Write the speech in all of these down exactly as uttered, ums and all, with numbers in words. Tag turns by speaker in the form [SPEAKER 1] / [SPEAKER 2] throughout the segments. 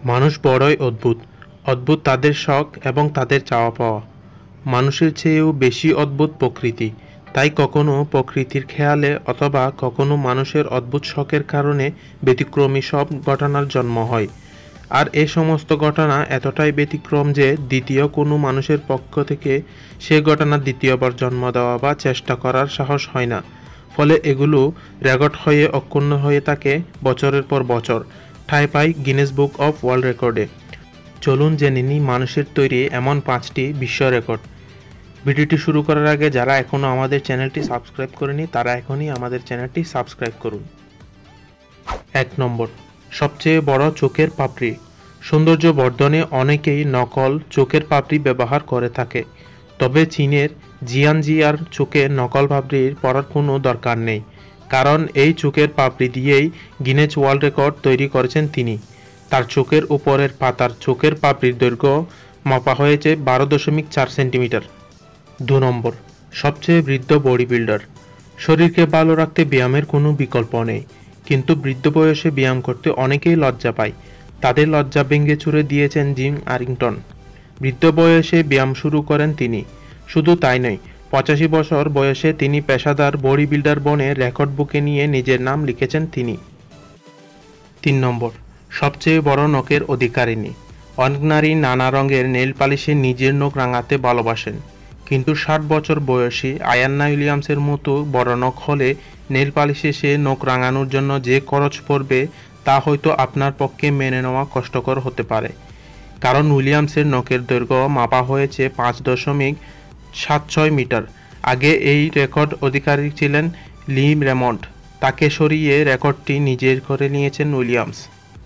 [SPEAKER 1] মানুষ বড়ই অদ্ভুত। অদ্ভুত তাদের শখ এবং তাদের চাওয়া পাওয়া। মানুষের চেয়েও বেশি অদ্ভুত প্রকৃতি। তাই কখনো প্রকৃতির খেয়ালে অথবা কখনো মানুষের অদ্ভুত শখের কারণে ব্যতিক্রমী সব ঘটনার জন্ম হয়। আর এ সমস্ত ঘটনা এতটাই ব্যতিক্রম যে দ্বিতীয় কোনো মানুষের পক্ষ থেকে সে ঘটনা দ্বিতীয়বার জন্ম দেওয়া বা চেষ্টা করার সাহস হয় না। ফলে এগুলো রেকর্ড হয়ে অক্ষুণ্ণ হয়ে থাকে বছরের পর বছর, ঠাঁই পায় গিনেস বুক অফ ওয়ার্ল্ড রেকর্ডে। চলুন জেনে নিই মানুষের তৈরি এমন পাঁচটি বিশ্ব রেকর্ড। ভিডিওটি শুরু করার আগে যারা এখনও আমাদের চ্যানেলটি সাবস্ক্রাইব করেনি তারা এখনই আমাদের চ্যানেলটি সাবস্ক্রাইব করুন। এক নম্বর, সবচেয়ে বড় চোখের পাপড়ি। সৌন্দর্য বর্ধনে অনেকেই নকল চোখের পাপড়ি ব্যবহার করে থাকে, তবে চীনের জিয়ানজিয়ার চোখে নকল পাপড়ির পরার কোনো দরকার নেই, কারণ এই চোখের পাপড়ি দিয়েই গিনেস ওয়ার্ল্ড রেকর্ড তৈরি করেছেন তিনি। তার চোখের উপরের পাতার চোখের পাপড়ির দৈর্ঘ্য মাপা হয়েছে বারো দশমিক চার সেন্টিমিটার। দু নম্বর, সবচেয়ে বৃদ্ধ বডি বিল্ডার। শরীরকে ভালো রাখতে ব্যায়ামের কোনো বিকল্প নেই, কিন্তু বৃদ্ধ বয়সে ব্যায়াম করতে অনেকেই লজ্জা পায়। তাদের লজ্জা ভেঙে চুরে দিয়েছেন জিম আরিংটন। বৃদ্ধ বয়সে ব্যায়াম শুরু করেন তিনি। শুধু তাই নয়, পঁচাশি বছর বয়সে তিনি পেশাদার বডি বিল্ডার বনে রেকর্ড বুকে নিয়ে নিজের নাম লিখেছেন তিনি। তিন নম্বর, সবচেয়ে বড় নখের অধিকারিণী। অনেক নারী নানা রঙের নেল পালিশে নিজের নখ রাঙাতে ভালোবাসেন, কিন্তু ষাট বছর বয়সী আয়ান্না উইলিয়ামসের মতো বড় নখ হলে নেল পালিশে সে নখ রাঙানোর জন্য যে খরচ পড়বে তা হয়তো আপনার পক্ষে মেনে নেওয়া কষ্টকর হতে পারে। কারণ উইলিয়ামসের নখের দৈর্ঘ্য মাপা হয়েছে পাঁচ দশমিক সাত ছয় মিটার। আগে এই রেকর্ড অধিকারী ছিলেন লি রেমন্ড, তাকে সরিয়ে রেকর্ডটি নিজের করে নিয়েছেন উইলিয়ামস।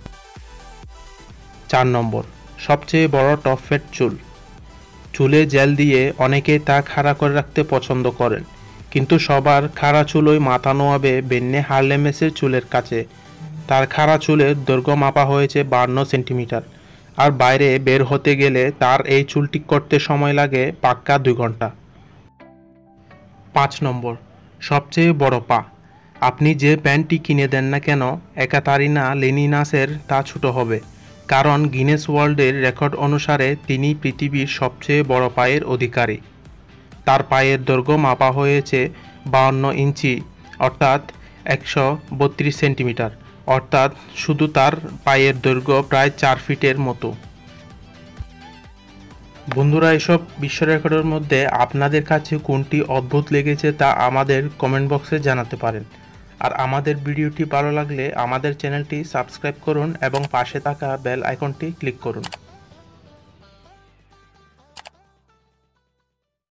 [SPEAKER 1] চার নম্বর, সবচেয়ে বড় টপ ফেড চুল। চুলে জেল দিয়ে অনেকে তা খাড়া করে রাখতে পছন্দ করেন, কিন্তু সবার খাড়া চুলই মাথা নোয়াবে বেন্নে হার্লেমেসের চুলের কাছে। তার খাড়া চুলের দৈর্ঘ্য মাপা হয়েছে বান্ন সেন্টিমিটার, আর বাইরে বের হতে গেলে তার এই চুল ঠিক করতে সময় লাগে পাক্কা দুই ঘন্টা। পাঁচ নম্বর, সবচেয়ে বড় পা। আপনি যে প্যান্টটি কিনে দেন না কেন, একাতারিনা লেনিনাসের তা ছোট হবে, কারণ গিনেস ওয়ার্ল্ডের রেকর্ড অনুসারে তিনি পৃথিবীর সবচেয়ে বড় পায়ের অধিকারী। তার পায়ের দৈর্ঘ্য মাপা হয়েছে বাহান্ন ইঞ্চি, অর্থাৎ একশো বত্রিশ সেন্টিমিটার, অর্থাৎ শুধু তার পায়ের দৈর্ঘ্য প্রায় চার ফিটের মতো। বন্ধুরা, এসব বিশ্ব রেকর্ডের মধ্যে আপনাদের কাছে কোনটি অদ্ভুত লেগেছে তা আমাদের কমেন্ট বক্সে জানাতে পারেন। আর আমাদের ভিডিওটি ভালো লাগলে আমাদের চ্যানেলটি সাবস্ক্রাইব করুন এবং পাশে থাকা বেল আইকনটি ক্লিক করুন।